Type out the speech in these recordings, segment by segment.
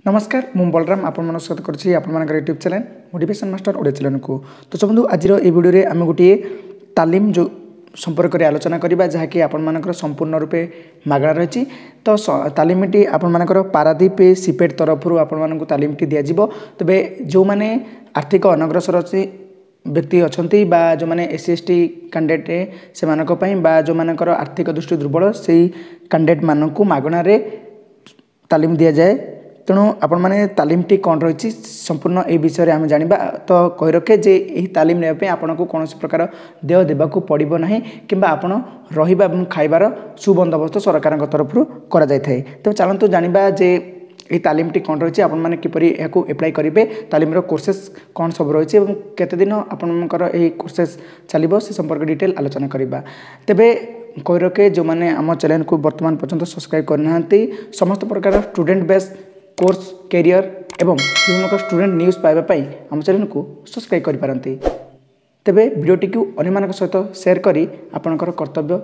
नमस्कार मु बलराम आपण स्वागत करुँची आपर YouTube channel motivation master Odia channel को। तो चलते आज ये वीडियो आम गोटे तालीम जो संपर्क में आलोचना करवा जहाँकि आपर संपूर्ण रूपे मागणा रही। तो तालीमटी आपर पारादीप सीपेट तरफ आपण तालीमटी दिज्व। तेरे जो मैंने आर्थिक अनग्रसर अच्छी व्यक्ति अच्छा जो मैंने SC ST कैंडिडेट से जो मानकर आर्थिक दृष्टि दुर्बल से कैंडिडेट मानक मागणार तालीम दि जाए। तेणु आपण मैंने तालीमटी कौन रही संपूर्ण ये विषय आम जाना। तो कही रखे जे यही तालीम नापी आपन को कौन प्रकार देय देवाक पड़ो ना कि रहा खाइबार सुबंदोबस्त सरकार तरफ करा जाय थाए। तो चलतु जाना जे ये तालीमटी कौन रही आपण मैंने किपरि याकू एप्लाई करेंगे, तालीम कोर्सेस कौन सब रही और केते दिन आपणकर यही कोर्सेस चलो से संपर्क डिटेल आलोचना करवा। तेबे कही रखे जो मैंने आम चैनल को वर्तमान पर्यंत सब्सक्राइब करना समस्त प्रकार स्टूडेंट बेस कोर्स कैरियर एवं विभिन्न स्टूडेंट न्यूज़ पाइबापी आम चैनल को सब्सक्राइब करें। तेबे वीडियोटी को अन्य सहित शेयर करी आपणकर कर्तव्य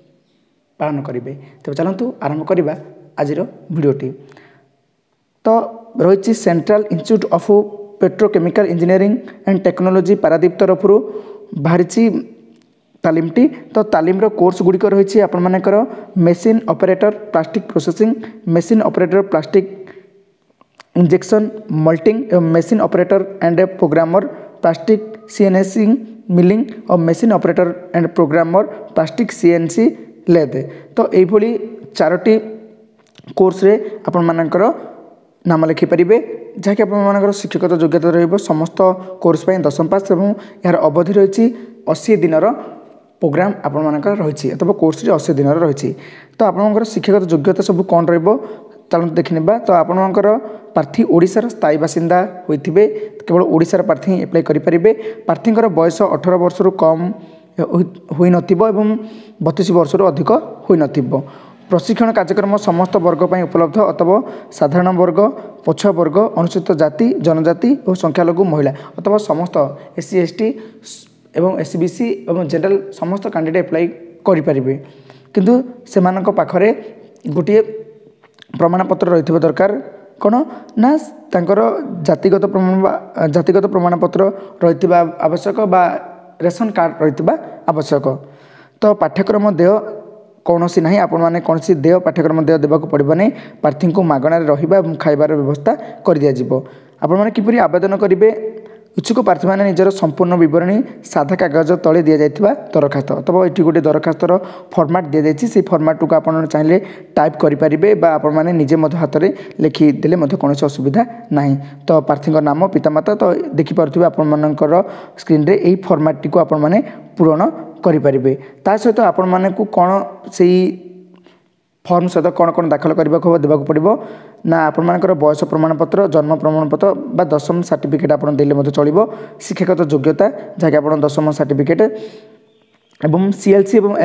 पालन करेंगे। तेज चलतु आरंभ करवा आज वीडियोटी। तो रही central institute of petrochemical engineering and technology Paradip तरफ बाहरी तालीमटी। तो तालीम कोर्स गुड़िक रही आपर machine operator plastic processing, machine operator plastic injection moulding एवं machine operator and programmer plastic CNC milling और machine operator and programmer plastic CNC lathe. तो यही चारोटी कोर्स रे आपण मानकर नाम लिखिपारे जहाँकि आपर शिक्षक योग्यता रही समस्त कोर्स 10वीं पास और यार अवधि रही 80 दिन प्रोग्राम आपर रही अथवा कोर्स 80 दिन रही। तो आपर शिक्षक योग्यता सब कौन रही चलते देखने। तो आपर प्रार्थी ओडिशार स्थायी बासिंदा होते केवल ओडिशार प्रार्थी ही एप्लाई करेंगे। प्रार्थीर बयस 18 वर्ष कम हो न 32 वर्ष अधिक हो न। प्रशिक्षण कार्यक्रम समस्त वर्ग पर उपलब्ध अथवा साधारण वर्ग, पछुआ वर्ग, अनुसूचित जाति जनजाति और संख्यालघु महिला अथवा समस्त SC ST एवं SBC एवं जनरल समस्त कैंडिडेट एप्लाई करेंगे। किंतु से पाखरे गोटे प्रमाणपत्र रही दरकार कौन ना तांकर जातिगत प्रमाणपत्र रही आवश्यक बा रेशन कार्ड रही आवश्यक। तो पाठ्यक्रम देय कौन सी ना आपण मैंने कौन सी देय पाठ्यक्रम देय देवाक पड़ो नहीं। प्रार्थी को मागणार रहा खाइबार व्यवस्था कर दि जाव। आपण मैंने किपरि आवेदन करेंगे इच्छुक प्रार्थी मैंने निजर संपूर्ण विवरणी साधा कागज तले दि जाइथिबा दरखास्त अथवा ये गोटे दरखास्तर फर्माट दि जाइछि से फर्माट को आप चाहिए टाइप करेंगे बा आप निजे हाथ में लिखिदेले कौन असुविधा ना। तो प्रार्थी नाम पितामाता तो देखिपे आपर स्क्रीन रे यही फर्माट टी को आप पूरण करेंगे। ता सहित आपण माने को कौन से फर्म सहित कौन कौन दाखल करने देवाक पड़ो ना आपर बयस प्रमाणपत्र, जन्म प्रमाणपत्र बा 10वीं सर्टिफिकेट आप देले चलो, शिक्षागत योग्यता जहाँकि आप 10वीं सर्टिफिकेट एवं CLC एवं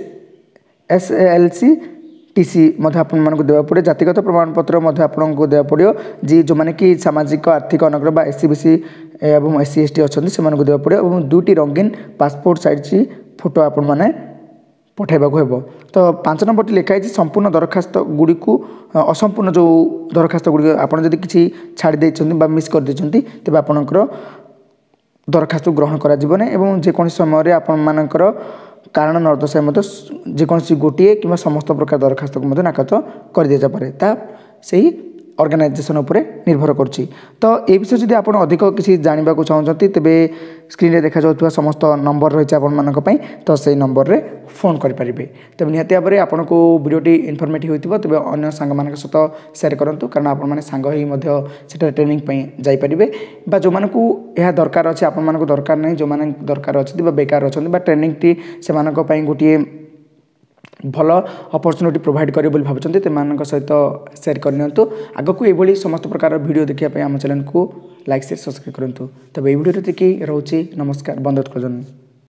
SLC TC आपको देवाक पड़े। जातिगत प्रमाणपत्र आपको देवाक पड़ो जी जो मैंने कि सामाजिक आर्थिक अनग्र बा SC BC एवं SC ST अच्छा से देवाक पड़ो और 2टी रंगीन पासपोर्ट साइज फोटो आपण मैंने पठाइबा को। तो 5 नंबर लिखाई संपूर्ण दरखास्त गुड़ी को असंपूर्ण जो दरखास्त गुड़ी आपड़ जदि किसी छाड़ी देते मिस कर देते तेज आपणकर दरखास्त ग्रहण करा एवं जेकोसी समय आपर कारण न दर्शाई जेकोसी गोटे कि समस्त प्रकार दरखास्त को नाकच कर दि जापे ता सही ऑर्गेनाइजेशन उपरे निर्भर करुच्ची। तो ये विषय जब आप अधिक किसी जानवा चाहते तेरे स्क्रीन रे देखा जाउथुवा समस्त नंबर रही आपंपाई तो से नंबर रे फोन करेंगे। तेज निहती भाव में आपन को वीडियोटी इनफर्मेटिव होती तेज अन्य सांग मान सहित शेयर करूँ कारण आपने सांग ही ट्रेनिंग जापरेंगे बा जो मानक यह दरकार अच्छे आपण मानक दरकार नहीं जो मैंने दरकार अच्छे बेकार अच्छा ट्रेनिंग टी से गोटे भल अपॉर्चुनिटी प्रोवाइड करे बोली भावुंट तेमान सहित शेयर करनी। आगक ये समस्त प्रकार वीडियो देखिए आम चैनल को लाइक शेयर सब्सक्राइब करूँ। तब ये वीडियो देखिए रोचे नमस्कार बंद कर।